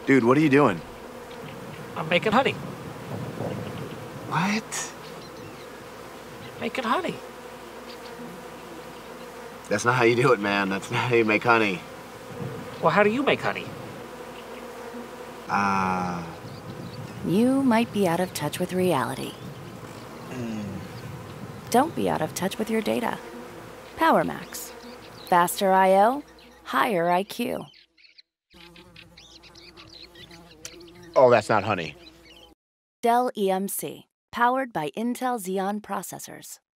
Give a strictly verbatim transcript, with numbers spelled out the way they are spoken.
Dude, what are you doing? I'm making honey. What? Making honey. That's not how you do it, man. That's not how you make honey. Well, how do you make honey? Ah. You might be out of touch with reality. Mm. Don't be out of touch with your data. PowerMax. Faster I O, higher I Q. Oh, that's not honey. Dell E M C, powered by Intel Xeon processors.